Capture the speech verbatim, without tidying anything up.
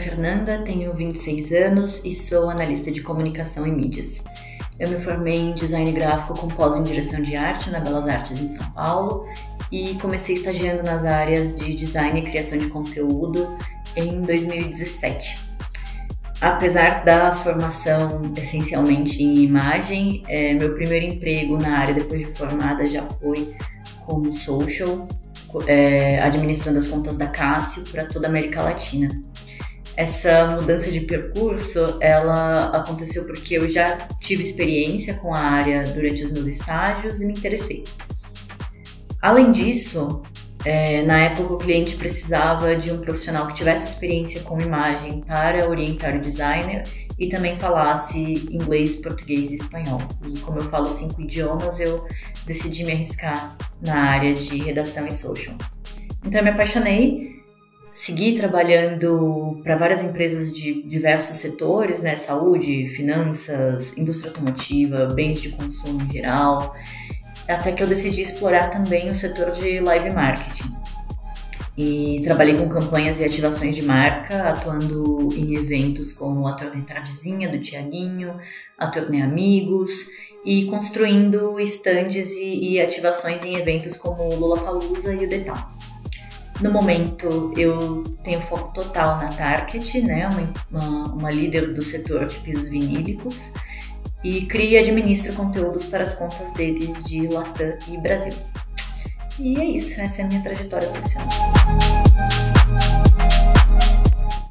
Fernanda, tenho vinte e seis anos e sou analista de comunicação e mídias. Eu me formei em design gráfico com pós em direção de arte na Belas Artes em São Paulo e comecei estagiando nas áreas de design e criação de conteúdo em dois mil e dezessete. Apesar da formação essencialmente em imagem, é, meu primeiro emprego na área depois de formada já foi como social, é, administrando as contas da Cássio para toda a América Latina. Essa mudança de percurso, ela aconteceu porque eu já tive experiência com a área durante os meus estágios e me interessei. Além disso, é, na época o cliente precisava de um profissional que tivesse experiência com imagem para orientar o designer e também falasse inglês, português e espanhol. E como eu falo cinco idiomas, eu decidi me arriscar na área de redação e social. Então eu me apaixonei. Segui trabalhando para várias empresas de diversos setores, né? Saúde, finanças, indústria automotiva, bens de consumo em geral, até que eu decidi explorar também o setor de live marketing. E trabalhei com campanhas e ativações de marca, atuando em eventos como a Turnê Tardezinha, do Tiaguinho, a Turnê Amigos, e construindo estandes e, e ativações em eventos como o Lollapalooza e o The Town. No momento, eu tenho foco total na Target, né, uma, uma líder do setor de pisos vinílicos, e crio e administro conteúdos para as contas deles de Latam e Brasil. E é isso, essa é a minha trajetória profissional.